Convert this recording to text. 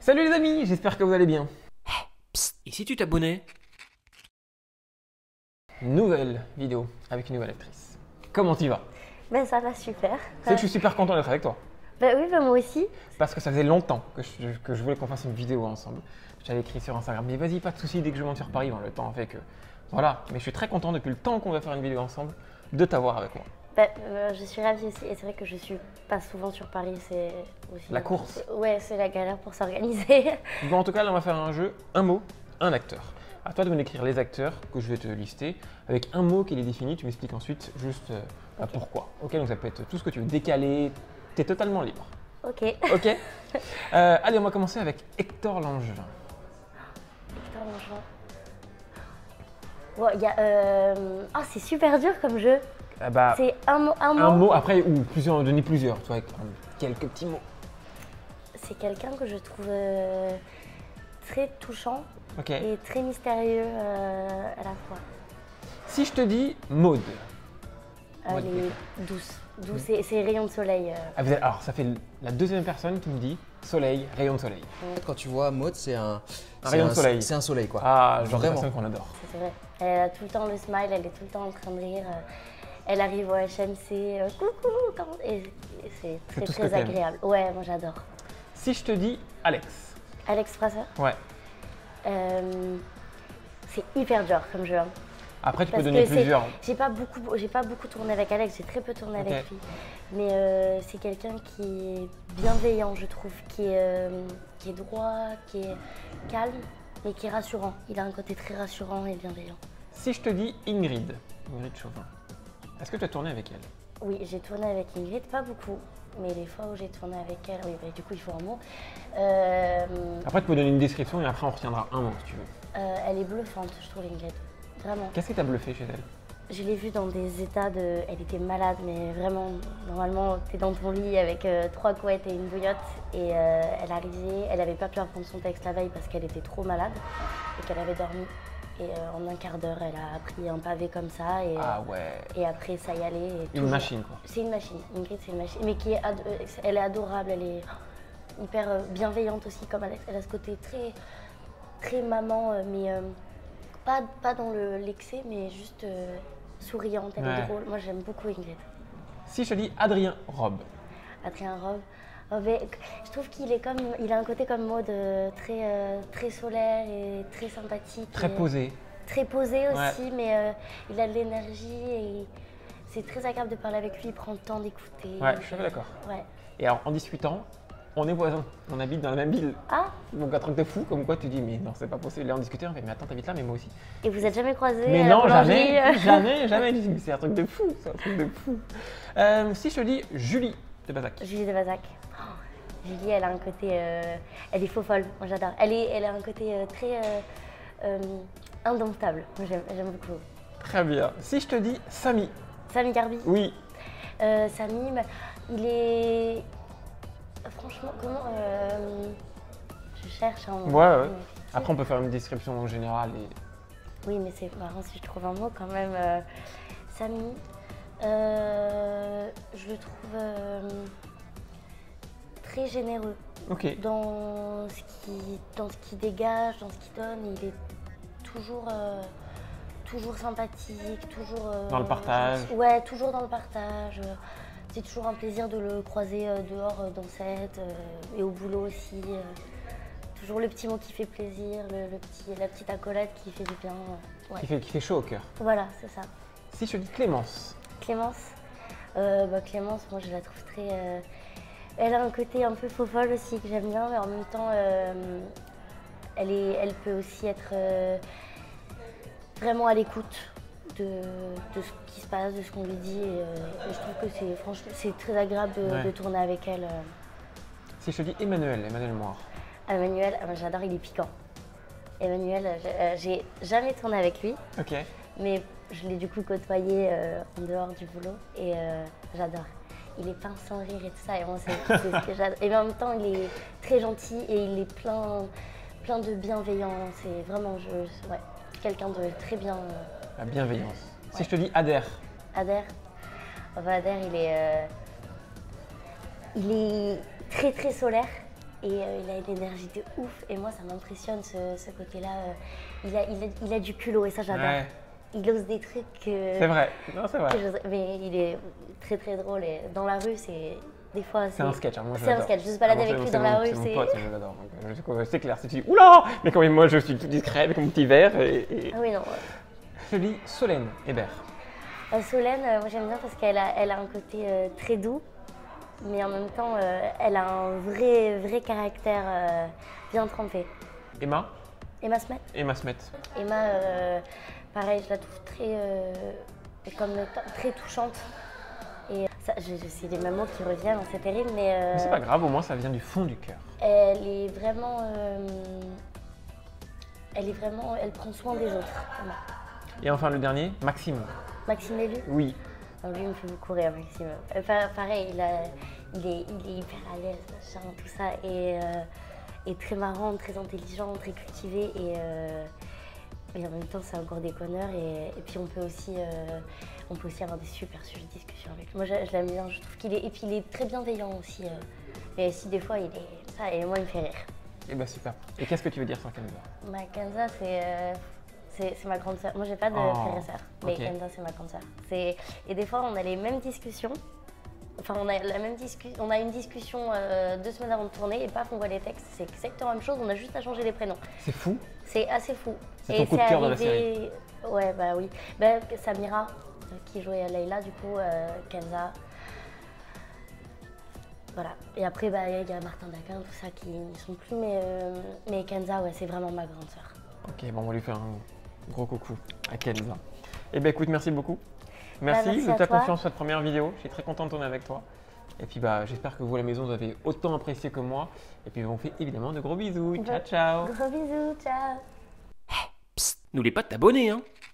Salut les amis, j'espère que vous allez bien. Psst, et si tu t'abonnais? Nouvelle vidéo avec une nouvelle actrice. Comment tu vas? Ben ça va super. C'est que je suis super content d'être avec toi. Ben oui, ben moi aussi. Parce que ça faisait longtemps que je voulais qu'on fasse une vidéo ensemble. J'avais écrit sur Instagram, mais vas-y, pas de soucis, dès que je monte sur Paris, le temps fait que... Voilà, mais je suis très content depuis le temps qu'on va faire une vidéo ensemble de t'avoir avec moi. Ben, je suis ravie aussi. Et c'est vrai que je suis pas souvent sur Paris, c'est aussi... La course. Ouais, c'est la galère pour s'organiser. Bon, en tout cas, là, on va faire un jeu, un mot, un acteur. À toi de me décrire les acteurs que je vais te lister avec un mot qui les définit. Tu m'expliques ensuite juste pourquoi. Ok, donc ça peut être tout ce que tu veux, décalé, tu es totalement libre. Ok. Ok. Allez, on va commencer avec Hector Langevin. Hector Langevin. Bon, il y a... Ah, c'est super dur comme jeu. Bah, C'est un mot. un mot, après, ou plusieurs, donner plusieurs, tu vois, avec quelques petits mots. C'est quelqu'un que je trouve très touchant Ok. et très mystérieux à la fois. Si je te dis Maud. Elle est douce. Douce, c'est rayon de soleil. Alors, ça fait la deuxième personne qui me dit soleil, rayon de soleil. Quand tu vois Maud, c'est un rayon de soleil. C'est un soleil quoi. Ah, genre de Vraiment. personne qu'on adore. C'est vrai. Elle a tout le temps le smile, elle est tout le temps en train de rire. Elle arrive au HMC, coucou, comment... Et c'est très tout ce que très t'aimes. agréable. Ouais, moi j'adore. Si je te dis Alex. Alex Fraser, Ouais. c'est hyper dur comme jeu. Hein. Après, tu peux Parce donner que plusieurs. j'ai pas beaucoup tourné avec Alex, j'ai très peu tourné Ok. avec lui. Mais c'est quelqu'un qui est bienveillant, je trouve, qui est droit, qui est calme, mais qui est rassurant. Il a un côté très rassurant et bienveillant. Si je te dis Ingrid Chauvin, est-ce que tu as tourné avec elle? Oui, j'ai tourné avec Ingrid, pas beaucoup, mais les fois où j'ai tourné avec elle, oui, bah, du coup il faut un mot. Après, tu peux donner une description et après, on retiendra un mot si tu veux. Elle est bluffante, je trouve, Ingrid. Vraiment. Qu'est-ce qui t'a bluffé chez elle? Je l'ai vue dans des états de... Elle était malade, mais vraiment, normalement, t'es dans ton lit avec 3 couettes et une bouillotte. Et elle arrivait, elle avait pas pu apprendre son texte la veille parce qu'elle était trop malade et qu'elle avait dormi. Et en un quart d'heure, elle a pris un pavé comme ça. Et, Ah ouais. et après, ça y allait. Et Une machine quoi. C'est une machine. Ingrid, c'est une machine. Mais qui est elle est adorable, elle est hyper bienveillante aussi, comme Alex. Elle a ce côté très, très maman, mais pas dans l'excès, mais juste souriante, elle est drôle. Moi, j'aime beaucoup Ingrid. Si je te dis Adrien Robe. Adrien Robe. Je trouve qu'il est comme, il a un côté comme Maud, très solaire et très sympathique. Très posé. Très posé aussi, Ouais. mais il a de l'énergie et c'est très agréable de parler avec lui, il prend le temps d'écouter. Ouais, je suis d'accord. Ouais. Et alors, en discutant, on est voisins. On habite dans la même ville. Ah, Donc, un truc de fou, comme quoi tu dis, mais non, c'est pas possible. Là, on discutait, on fait, mais attends, t'habites là, mais moi aussi. et vous êtes jamais croisés Mais à la non, boulangerie jamais. Je dis, mais c'est un truc de fou, c'est un truc de fou. Si je te dis Julie de Bazac. Julie de Bazac. Oh, Julie, elle a un côté, elle est faux folle. Moi, j'adore. Elle a un côté très indomptable. Moi, j'aime beaucoup. Très bien. Si je te dis Samy. Samy Garbi. Oui. Samy, bah, il est. Franchement, comment. Je cherche un mot. Ouais. Après, on peut faire une description générale. Et... Oui, mais c'est marrant si je trouve un mot quand même. Samy, je le trouve très généreux. Ok. Dans ce qu'il dégage, dans ce qu'il donne, il est toujours sympathique, toujours... Dans le partage. Ouais, toujours dans le partage. C'est toujours un plaisir de le croiser dehors dans cette et au boulot aussi. Toujours le petit mot qui fait plaisir, la petite accolade qui fait du bien. Ouais. Qui fait chaud au cœur. Voilà, c'est ça. Si je te dis Clémence. Clémence, Clémence, moi je la trouve très... elle a un côté un peu faux folle aussi que j'aime bien, mais en même temps, elle peut aussi être vraiment à l'écoute de ce qui se passe, de ce qu'on lui dit. Et je trouve que c'est très agréable de tourner avec elle. Si je te dis Emmanuel Moir. Emmanuel, j'adore, il est piquant. Emmanuel, j'ai jamais tourné avec lui, Ok. mais je l'ai du coup côtoyé en dehors du boulot et j'adore. Il est plein sans rire et tout ça, et moi c'est ce que j'adore. Et en même temps, il est très gentil et il est plein de bienveillance. C'est vraiment, ouais, quelqu'un de très bien. La bienveillance. Ouais. Si je te dis Adair. Adair, Adair, il est très très solaire, Et il a une énergie de ouf. Et moi, ça m'impressionne ce côté-là. Il a du culot et ça, j'adore. Ouais, Il ose des trucs c'est vrai. Non, c'est vrai. mais il est très très drôle. Et dans la rue, c'est. Des fois, C'est un sketch, hein, moi je C'est un l'adore. sketch. Je se balade Ah, avec moi, lui c'est dans la mon- rue. C'est mon pote, je l'adore. Donc, c'est clair, c'est tu dis oula, mais quand même moi je suis tout discret avec mon petit verre et... Ah oui, non. Je lis Solène Hébert. Solène, moi j'aime bien parce qu'elle a un côté très doux, mais en même temps, elle a un vrai caractère bien trempé. Emma Emma Smet. Emma Smet. Emma, pareil, je la trouve très touchante. Et ça, c'est les mêmes mots qui reviennent, c'est terrible, Mais c'est pas grave, au moins ça vient du fond du cœur. elle prend soin des autres. Emma. Et enfin le dernier, Maxime. Maxime Lévy. Oui. Lui, il me fait beaucoup rire, Maxime. Pareil, il est hyper à l'aise, machin, tout ça, et très marrant, très intelligent, très cultivé, et en même temps, c'est encore déconneur, et puis on peut aussi avoir des super sujets de discussion avec lui. Moi, je l'aime bien, je trouve et puis il est très bienveillant aussi, mais si des fois, il est ça, et moi, il me fait rire. Et bah super. Et qu'est-ce que tu veux dire sur Kenza? Kenza, c'est ma grande sœur. Moi, j'ai pas de frère et sœur, mais ok. Kenza, c'est ma grande sœur. Et des fois, on a les mêmes discussions. Enfin, on a une discussion 2 semaines avant de tourner et paf, on voit les textes. C'est exactement la même chose, on a juste à changer les prénoms. C'est fou. C'est assez fou. C'est ton coup de cœur de la Ouais, bah oui. Samira, qui jouait Leïla, du coup, Kenza. Voilà. Et après, il y a Martin Daquin, tout ça qui n'y sont plus, mais Kenza, ouais, c'est vraiment ma grande sœur. Ok, bon, on va lui faire un gros coucou à Kenza. Et ben écoute, merci beaucoup. Merci, merci de à ta toi. confiance sur cette première vidéo. Je suis très content de tourner avec toi. Et puis j'espère que vous à la maison vous avez autant apprécié que moi. Et puis on fait évidemment de gros bisous. Ciao ciao. Gros bisous, ciao. Psst, n'oublie pas de t'abonner, hein.